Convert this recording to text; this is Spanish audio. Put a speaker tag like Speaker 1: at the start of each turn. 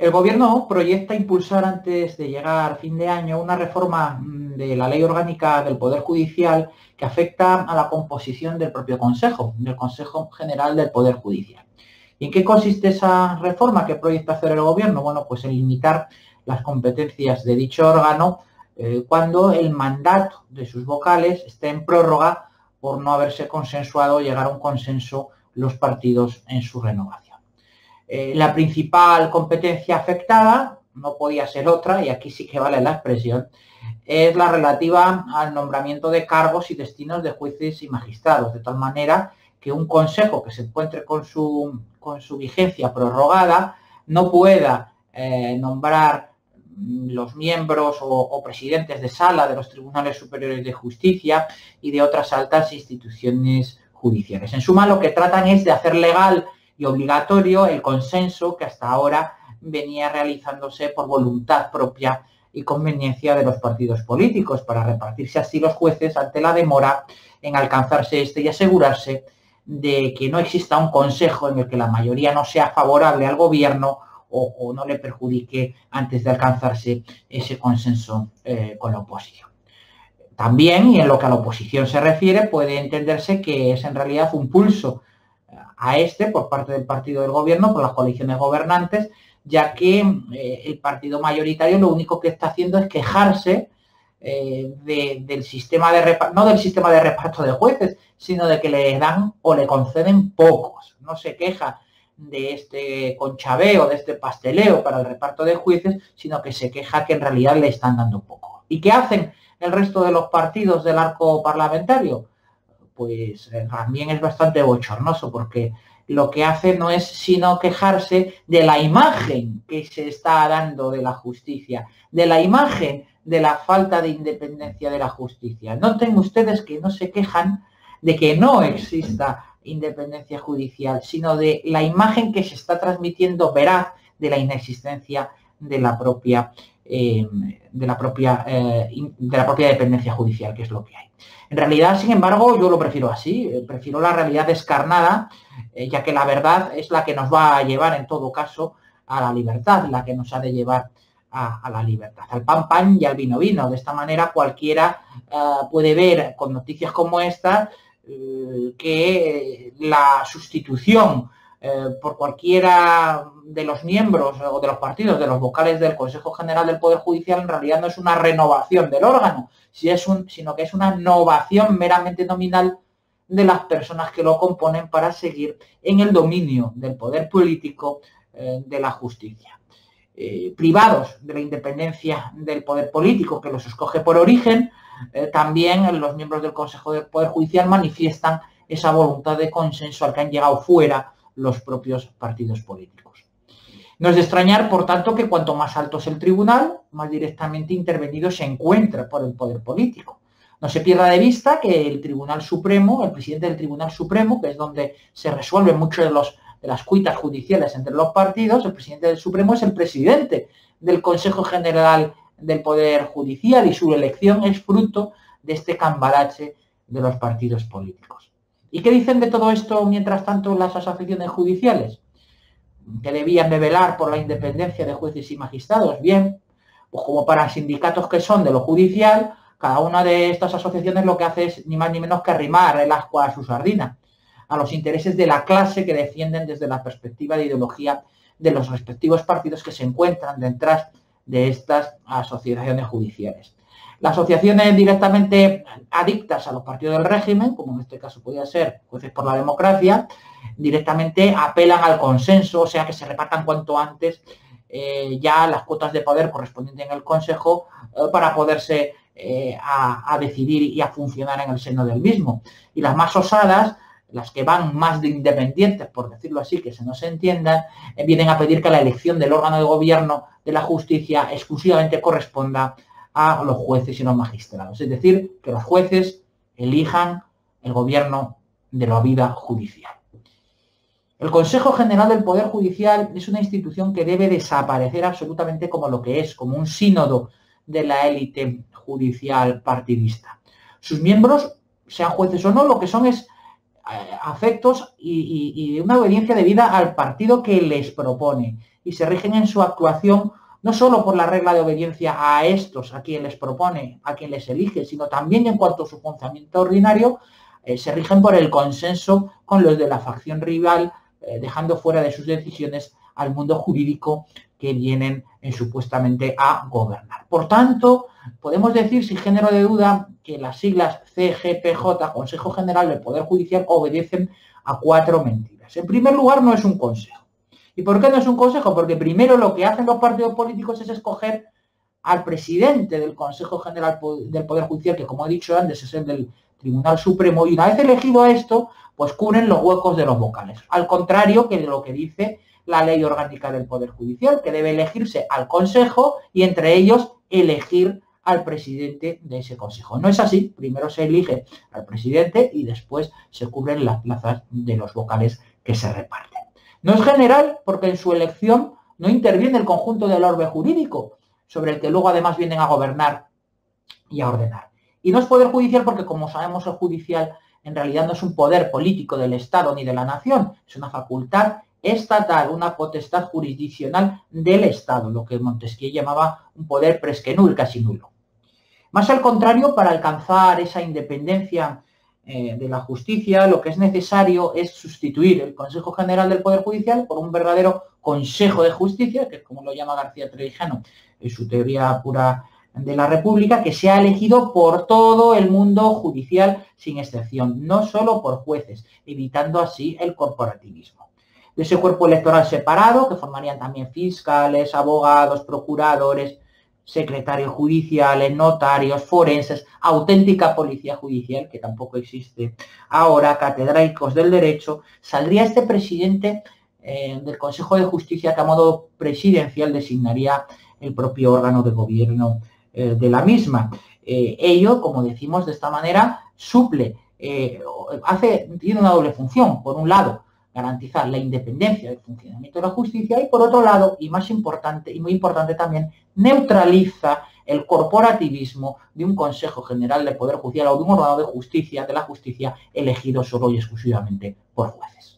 Speaker 1: El Gobierno proyecta impulsar antes de llegar a fin de año una reforma de la Ley Orgánica del Poder Judicial que afecta a la composición del propio Consejo, del Consejo General del Poder Judicial. ¿Y en qué consiste esa reforma que proyecta hacer el Gobierno? Bueno, pues en limitar las competencias de dicho órgano cuando el mandato de sus vocales esté en prórroga por no haberse consensuado o llegar a un consenso los partidos en su renovación. La principal competencia afectada, no podía ser otra, y aquí sí que vale la expresión, es la relativa al nombramiento de cargos y destinos de jueces y magistrados, de tal manera que un consejo que se encuentre con su vigencia prorrogada no pueda nombrar los miembros o presidentes de sala de los tribunales superiores de justicia y de otras altas instituciones judiciales. En suma, lo que tratan es de hacer legal y obligatorio el consenso que hasta ahora venía realizándose por voluntad propia y conveniencia de los partidos políticos, para repartirse así los jueces ante la demora en alcanzarse este y asegurarse de que no exista un consejo en el que la mayoría no sea favorable al gobierno o no le perjudique antes de alcanzarse ese consenso con la oposición. También, y en lo que a la oposición se refiere, puede entenderse que es en realidad un pulso a este por parte del partido del gobierno, por las coaliciones gobernantes, ya que el partido mayoritario lo único que está haciendo es quejarse del sistema de reparto, no del sistema de reparto de jueces, sino de que le dan o le conceden pocos. No se queja de este conchabeo, de este pasteleo para el reparto de jueces, sino que se queja que en realidad le están dando poco. ¿Y qué hacen el resto de los partidos del arco parlamentario? Pues también es bastante bochornoso, porque lo que hace no es sino quejarse de la imagen que se está dando de la justicia, de la imagen de la falta de independencia de la justicia. Noten ustedes que no se quejan de que no exista independencia judicial, sino de la imagen que se está transmitiendo veraz de la inexistencia de la propia dependencia judicial, que es lo que hay. En realidad, sin embargo, yo lo prefiero así, prefiero la realidad descarnada, ya que la verdad es la que nos va a llevar en todo caso a la libertad, la que nos ha de llevar a la libertad, al pan pan y al vino vino. De esta manera cualquiera puede ver con noticias como esta que la sustitución por cualquiera de los miembros o de los partidos, de los vocales del Consejo General del Poder Judicial, en realidad no es una renovación del órgano, sino que es una novación meramente nominal de las personas que lo componen para seguir en el dominio del poder político de la justicia. Privados de la independencia del poder político que los escoge por origen, también los miembros del Consejo del Poder Judicial manifiestan esa voluntad de consenso al que han llegado fuera los propios partidos políticos. No es de extrañar, por tanto, que cuanto más alto es el tribunal, más directamente intervenido se encuentra por el poder político. No se pierda de vista que el Tribunal Supremo, el presidente del Tribunal Supremo, que es donde se resuelven muchos de las cuitas judiciales entre los partidos, el presidente del Supremo es el presidente del Consejo General del Poder Judicial, y su elección es fruto de este cambalache de los partidos políticos. ¿Y qué dicen de todo esto, mientras tanto, las asociaciones judiciales? Que debían de velar por la independencia de jueces y magistrados. Bien, pues como para sindicatos que son de lo judicial, cada una de estas asociaciones lo que hace es ni más ni menos que arrimar el ascua a su sardina, a los intereses de la clase que defienden desde la perspectiva de ideología de los respectivos partidos que se encuentran detrás de estas asociaciones judiciales. Las asociaciones directamente adictas a los partidos del régimen, como en este caso podría ser Jueces por la Democracia, directamente apelan al consenso, o sea, que se repartan cuanto antes ya las cuotas de poder correspondientes en el Consejo para poderse a decidir y a funcionar en el seno del mismo. Y las más osadas, las que van más de independientes, por decirlo así, que se nos entiendan, vienen a pedir que la elección del órgano de gobierno de la justicia exclusivamente corresponda a los jueces y los magistrados. Es decir, que los jueces elijan el gobierno de la vida judicial. El Consejo General del Poder Judicial es una institución que debe desaparecer absolutamente como lo que es, como un sínodo de la élite judicial partidista. Sus miembros, sean jueces o no, lo que son es afectos y una obediencia debida al partido que les propone. y se rigen en su actuación no solo por la regla de obediencia a estos, a quien les propone, a quien les elige, sino también en cuanto a su funcionamiento ordinario, se rigen por el consenso con los de la facción rival, dejando fuera de sus decisiones al mundo jurídico que vienen supuestamente a gobernar. Por tanto, podemos decir sin género de duda que las siglas CGPJ, Consejo General del Poder Judicial, obedecen a 4 mentiras. En primer lugar, no es un consejo. ¿Y por qué no es un consejo? Porque primero lo que hacen los partidos políticos es escoger al presidente del Consejo General del Poder Judicial, que como he dicho antes es el del Tribunal Supremo, y una vez elegido esto, pues cubren los huecos de los vocales. Al contrario que de lo que dice la Ley Orgánica del Poder Judicial, que debe elegirse al Consejo y entre ellos elegir al presidente de ese Consejo. No es así, primero se elige al presidente y después se cubren las plazas de los vocales que se reparten. No es general porque en su elección no interviene el conjunto del orbe jurídico, sobre el que luego además vienen a gobernar y a ordenar. Y no es poder judicial porque, como sabemos, el judicial en realidad no es un poder político del Estado ni de la nación, es una facultad estatal, una potestad jurisdiccional del Estado, lo que Montesquieu llamaba un poder presque nul, casi nulo. Más al contrario, para alcanzar esa independencia de la justicia, lo que es necesario es sustituir el Consejo General del Poder Judicial por un verdadero Consejo de Justicia, que es como lo llama García Trevijano en su teoría pura de la República, que sea elegido por todo el mundo judicial sin excepción, no solo por jueces, evitando así el corporativismo. De ese cuerpo electoral separado, que formarían también fiscales, abogados, procuradores, secretarios judiciales, notarios, forenses, auténtica policía judicial, que tampoco existe ahora, catedráticos del derecho, saldría este presidente del Consejo de Justicia que a modo presidencial designaría el propio órgano de gobierno de la misma. Ello, como decimos de esta manera, suple, tiene una doble función. Por un lado, garantizar la independencia del funcionamiento de la justicia y por otro lado, y más importante, y muy importante también, neutraliza el corporativismo de un Consejo General del Poder Judicial o de un órgano de justicia, de la justicia, elegido solo y exclusivamente por jueces.